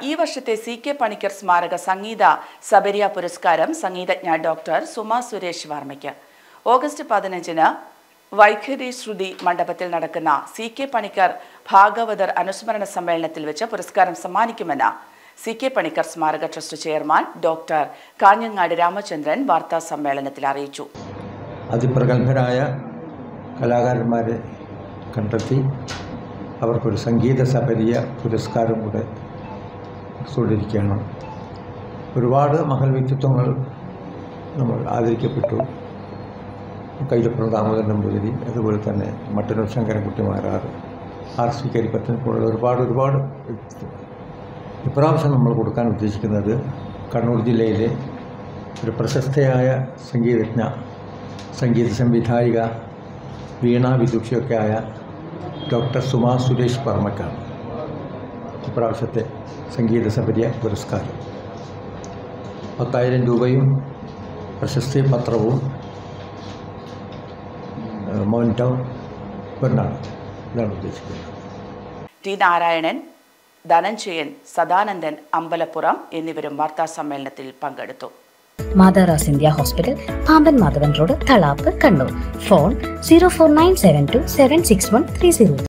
ഈ വർഷത്തെ CK പണിക്കർ സ്മാരക സംഗീത സബരിയ പുരസ്കാരം സംഗീതജ്ഞ ഡോക്ടർ സുമ സുരേഷ് വർമ്മയ്ക്ക്. ഓഗസ്റ്റ് 15-ന് വൈഖരി ശ്രുതി മണ്ഡപത്തിൽ നടക്കുന്ന CK പണിക്കർ ഭാഗവതർ അനുസ്മരണ സമ്മേളനത്തിൽ വെച്ച് പുരസ്കാരം സമ്മാനിക്കുമെന്ന് CK പണിക്കർ സ്മാരക trust chairman doctor Kanhangad Ramachandran വാർത്താ സമ്മേളനത്തിൽ അറിയിച്ചു. അതിപ്രഗത്ഭരായ കലാകാരന്മാരെ കണ്ടെത്തി അവർക്കൊരു സംഗീത സബരിയ പുരസ്കാരം കൂടെ കൊണ്ടിരിക്കുകയാണ്. ഒരുപാട് മഹൽ വ്യക്തിത്വങ്ങൾ നമ്മൾ ആദരിക്കപ്പെട്ടു. കൈലപ്പുറം ദാമോദരൻ നമ്പൂതിരി, അതുപോലെ തന്നെ മട്ടന്നൂർ ശങ്കരൻകുട്ടി മാരാർ, RC കരിപ്പറ്റൻ പോലുള്ള ഒരുപാട് വ്യക്തിത്വങ്ങൾ. ഇപ്രാവശ്യം നമ്മൾ കൊടുക്കാൻ ഉദ്ദേശിക്കുന്നത് കണ്ണൂർ ജില്ലയിലെ ഒരു പ്രശസ്തയായ സംഗീതജ്ഞ, സംഗീത സംവിധായിക, വീണ വിദുഷിയൊക്കെ ആയ ഡോക്ടർ സുമ സുരേഷ് വർമ്മയ്ക്കാണ് ഇപ്രാവശ്യത്തെ സംഗീത സബരിയ പുരസ്കാരം. 10,000 രൂപയും പ്രശസ്തി പത്രവും മൗൻറ്റൗൺ പെണ്ണാണ്. ഇതാണ് ഉദ്ദേശിക്കുന്നത്. ടി നാരായണൻ, ധനഞ്ജയൻ, സദാനന്ദൻ അമ്പലപ്പുറം എന്നിവരും വാർത്താ സമ്മേളനത്തിൽ പങ്കെടുത്തു. മാതാറാസ് India hospital, Pamban Madhavan road, Thalap, Kannur. Phone 04972761303.